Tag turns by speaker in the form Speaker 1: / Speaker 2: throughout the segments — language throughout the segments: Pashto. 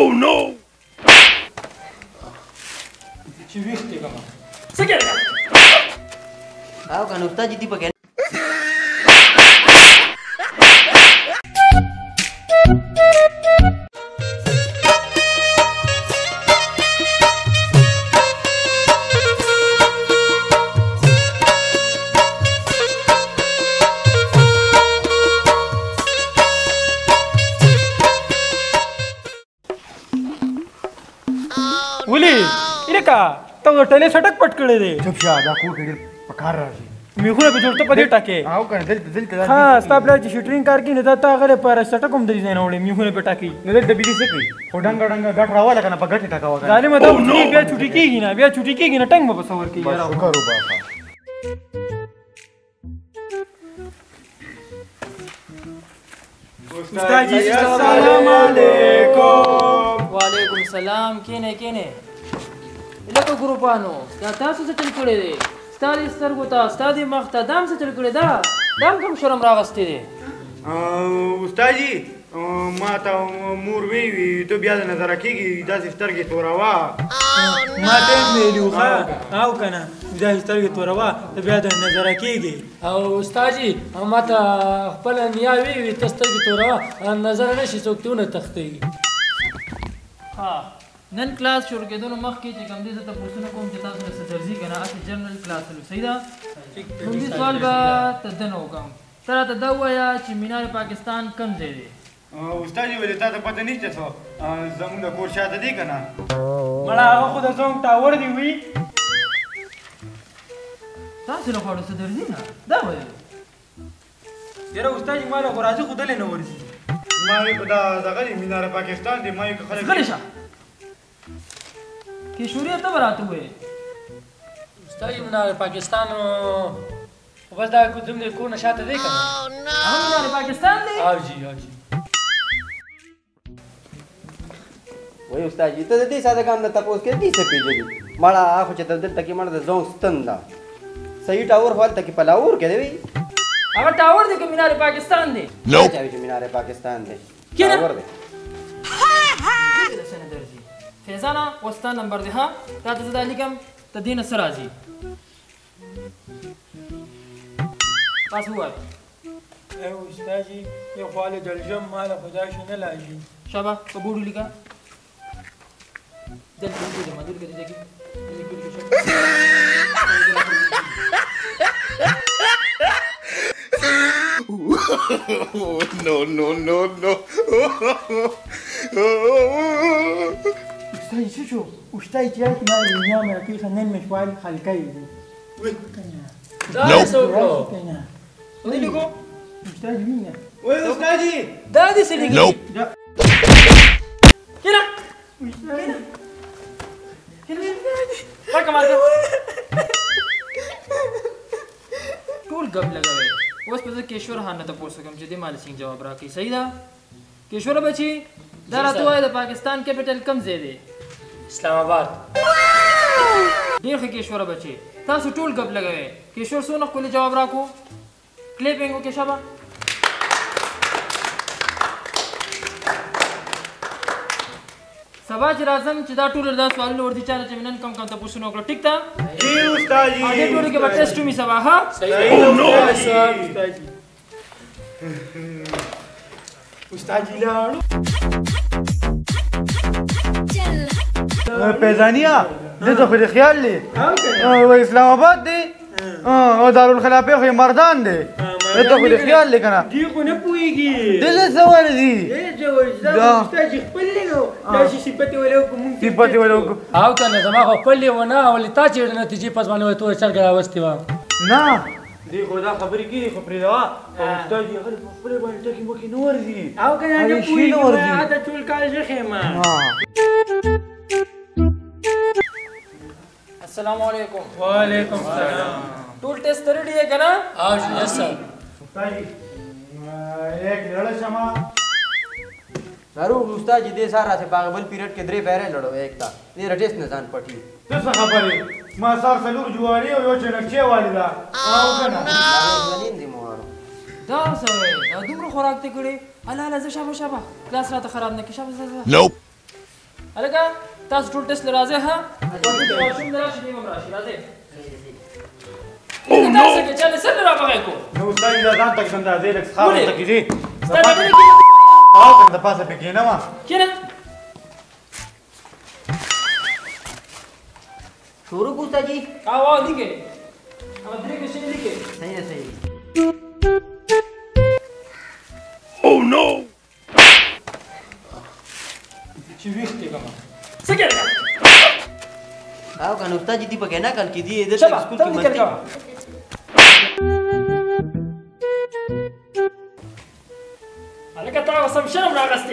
Speaker 1: no
Speaker 2: چې ویښتې کومه څه کېږي
Speaker 3: او کنه استاد دې پکې
Speaker 2: ته ټلې سټک پټ کړې دی
Speaker 4: چپ شه دا کوټ ډېر پکار راځي
Speaker 2: میخونه به جوړته په دې ټکې
Speaker 4: او کنه دلته
Speaker 2: ها ستا پلار چې شوټرینګ کار کوي نو دا تا هغه پر سټک هم درې نه وړي میخونه په ټکې
Speaker 4: نو دلته بيدي څه کوي خو ډنګ ډنګ غټ راواله کنه په غټه ټکا وکړه
Speaker 2: ظالم دا بیا چټي کېږي نه بیا چټي کېږي نه ټنګ به بسور کېږي
Speaker 4: بس وکړو بابا
Speaker 2: استاد جی السلام علیکم
Speaker 5: وعلیکم السلام کینه لکه ګروپانو دا تاسو څه چل کړی دی ستاسو سترګو ته ستاسو مخ ته دام څه چل کړی دا دام کوم شرم راغستی دی
Speaker 4: استاد جی ما ته مور وی ته بیا د نظر کېږي داسې سترګې توروا
Speaker 2: ما ته ویلو ښه او کنه دا سترګې توروا ته بیا د نظر کېږي
Speaker 5: او استاد جی ما ته خپل نیا وی ته سترګې توروا نظر نشي څوک ته نه تختېږي ها نن کلاس شروع کېدو مخکې چې کوم دې زه تاسو کوم چې تاسو سره درځي کنه اته جنرال کلاس له صحیح ده کوم دې سوال به تدنه وکم تر ته دا وایا چې مینار پاکستان کم ځای دی
Speaker 4: استاد جی ولې تا ته پته نشته څه زموږ د کور شاته دی کنه
Speaker 2: مړه هغه خو د زوم ټاور دی وی
Speaker 5: تاسو له خواړو څه درځي نه دا وایي
Speaker 2: یاره استاد جی مالا خو راځي خو دلې نه ورځي
Speaker 4: ما یې په دا دغه مینار پاکستان دی ما یې خلک
Speaker 5: غلی شه کیشوري ته براته وې استاد مینار پاکستان بس دا کوم دې کو نشاته دی کنه هغه مینار پاکستان دی او جی
Speaker 3: وای استاد جی ته دې ساده کام نه تاسو کې دې څه پیژنې مړه اخو چې دلته کې مړه د زون ستندا صحیح ټاور هوال ته کې پلاور کې دی
Speaker 5: هغه ټاور دی کې مینار پاکستان دی
Speaker 3: نو چا چې مینار پاکستان دی ټاور دی
Speaker 5: فیضانا وستا نمبر دی ها تا ته زدا لیکم ته دین سره راځي پاس هوا
Speaker 2: اے استاد جی یو خاله جلجم مال خدا شنه لاجی
Speaker 5: شابه کبوډو لیکا دل دې دې مدیر کې دې
Speaker 1: no
Speaker 2: استاد جی شو استاد جی ما یې ما کې خنن مشوال خلکای دی وای کنه
Speaker 5: دا سوکو
Speaker 2: ودې لګو استاد جی نه
Speaker 4: وای استاد جی
Speaker 5: دا دې څه لګي کینا پکه مارګه ټول غب لګوي اوس په کېشور خان ته پوښتنه کوم چې د مال سنگ جواب راکړي صحیح ده کېشور بچي دا راته وای د پاکستان کیپټل کم ځای دی اسلام آباد ډیر ښه کېشور بچي تاسو ټول غب لګوي کېشور سونه خپل جواب راکو کلیپینګ وکړه شابه سبا چې راځم چې دا ټول دا سوالونه ورته چانه چې نن کم ته پوښتنه وکړه ټیک ده
Speaker 4: جی استاد جی
Speaker 5: دې ټول کې به ټیسټ می سبا ها
Speaker 2: صحیح استاد جی استاد جی لاړو
Speaker 4: پیزانیا دته خو دې خیال لې او اسلام آباد دی او دارالخلافه خو مردان دی دته خو دې خیال لې کنه
Speaker 2: دی خو نه پويږي
Speaker 4: دله سوال دی
Speaker 2: دا استاد جی خپل نو دا شي صفته ولو کوم
Speaker 4: صفته ولو
Speaker 5: او کنه زما خو خپل ونه ولې تا چې نتیجې پس باندې تو چرګ راوستي و
Speaker 4: نه دی خو دا خبرې کیږي خو پرې دا استاد جی خپل خپل باندې ټکی مو کې نور دی
Speaker 2: او کنه نه پويږي دا ټول کال ځخه ما
Speaker 5: السلام علیکم
Speaker 2: وعلیکم السلام
Speaker 5: ټول ټیسټ ریډي ہے کنه ها یس سر
Speaker 4: استاد جی ایک لړ شمه
Speaker 3: ضرور استاد جی دې سارا سے باغبل پیریډ کې درې پیره لړو ایک تا دې رټیس نه ځان پټي
Speaker 4: څه خبرې ما سار سلور جواری او یو چنکچې والی دا او کنه
Speaker 3: غلین دي مور
Speaker 5: دا سوي دا دومره خوراک ته کړي الا لا ز شابه کلاس راته خراب نه کی شابه
Speaker 1: nope
Speaker 5: الګه تاسو ټول ټیسټ لراځه ها شوم دراشي نیمه راشي راځه او نو تاسو کې چاله سره را بغای کو
Speaker 4: نو استاد دا ځان تک څنګه دې لک خاور تک دي
Speaker 5: ستاسو کې
Speaker 4: او څنګه پاسه پکې نه ما
Speaker 5: کینه
Speaker 3: شروع کو استاد جی
Speaker 5: आवाज दिखे अब धीरे के से दिखे
Speaker 3: सही है सही
Speaker 4: Oh no!
Speaker 5: चिविस्ते कमा सके
Speaker 3: आओ kan ustad जी दी पके ना कल की दी इधर
Speaker 5: चला
Speaker 3: स्कूल
Speaker 5: तब
Speaker 3: की
Speaker 5: निकल
Speaker 3: मस्ती
Speaker 5: जाओ अरे का तावा सब शर्म ना गस्ते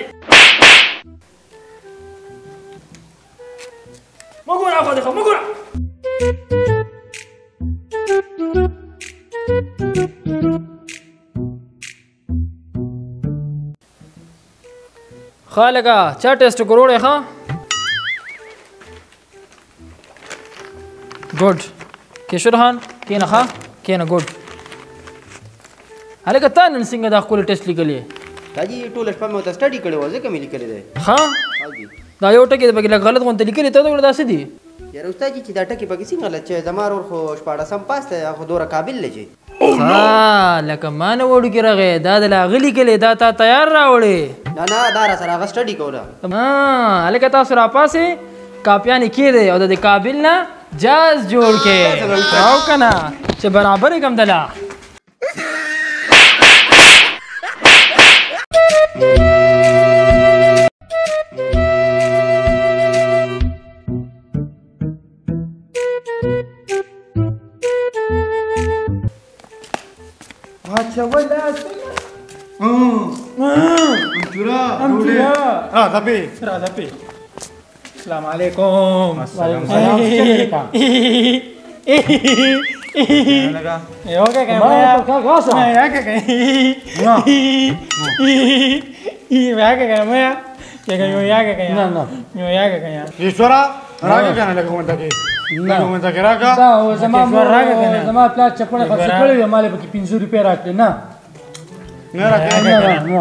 Speaker 5: मगुरा आखो देखो मगुरा खालगा चा टेस्ट करोड़े हाँ गुड किशोर खान के ना खा के ना गुड अरे कत्ता नरसिंह दा स्कूल टेस्ट लिखले
Speaker 3: ताजी टूल स्पा में तो स्टडी करे वजे कमी लिखले दे
Speaker 5: हाँ
Speaker 3: हाजी
Speaker 5: दा यो टके बगला गलत कोन लिखले तो दा सीधी
Speaker 3: यार ustad जी चिदा टके पके सिंह गलत छे जमार और खो स्पाड़ा सम पास थे खो दोरा काबिल ले छे
Speaker 5: हाँ लका मान वोड के रगे दादा ला गली के लिए दाता तैयार रावड़े
Speaker 3: ना ना दारा सरा स्टडी कोरा
Speaker 5: हाँ अले कता सुरा पासे कापिया ने किए दे और दे काबिल ना जाज जोड़ के आओ कना चे बराबर ही कम दला
Speaker 2: अच्छा वला
Speaker 4: Ancura. Tapi.
Speaker 2: Tapi. Assalamualaikum.
Speaker 4: Waalaikumsalam.
Speaker 2: Oke kayak
Speaker 4: Ishwara, raga kana lagu mentaki. Lagu mentaki raga.
Speaker 2: Da, zama plat chapone khasi kole male baki 500 rupiah rakle na.
Speaker 4: Nara kana.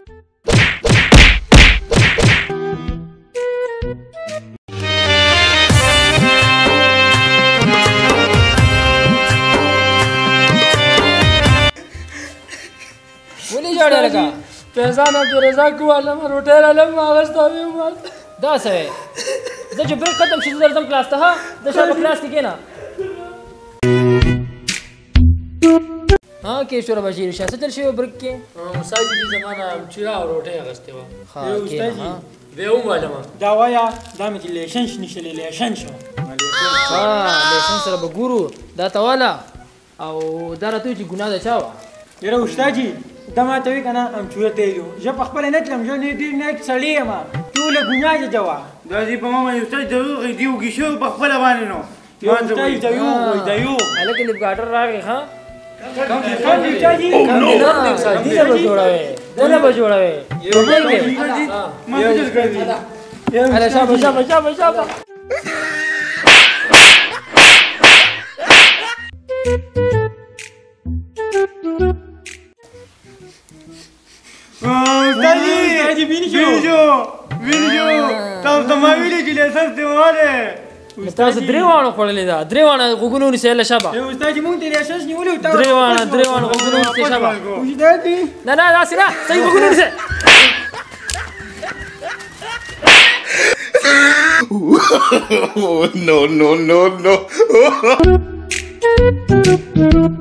Speaker 5: ولي جاړه لگا
Speaker 2: पैसा ना जो रजा को वाला म रोटेर आलम आगस्ता भी मत
Speaker 5: دا څه زه چې بریک ختم شي درځم کلاس ته ها د شپه کلاس کې کېنا ها کې شور بشیر شاه ستل شي بریک کې
Speaker 2: مساجد دي زمانہ چیرا روټه اغسته وا
Speaker 5: ها کې ها
Speaker 2: به معلومه دا وایا دا مې لیشن نشلې لیشن شو
Speaker 5: ها لیسن سره بګورو دا توالا او دا راته چې ګناه ده چاوا
Speaker 2: یره استادجی دما ته وی کنه ام چوته یو ژ په خپل نه تلم جو نه دی نه سړی ما ټول ګناه جوا
Speaker 4: دا دې په ما یو څه دی دیو گیشو په خپل باندې نو
Speaker 2: یو استاد دیو وای دیو
Speaker 5: الکه لیب ګاټر راغی ها
Speaker 2: کم استادجی
Speaker 5: کم دې به جوړاوي دنه به جوړاوي یو بل کې
Speaker 4: ما څه کړی
Speaker 5: اله شابه
Speaker 2: استادجی
Speaker 4: وینجو تاسو ته ما ویلې چې لیسنس دی واره
Speaker 5: تاسو درې وانه خړلې دا درې وانه غوګونو نسې له شابه
Speaker 2: یو استادجی مونږ ته لیسنس نیولې تا
Speaker 5: درې وانه غوګونو نسې شابه
Speaker 2: استادجی
Speaker 5: نه دا سره صحیح غوګونو نسې
Speaker 1: No.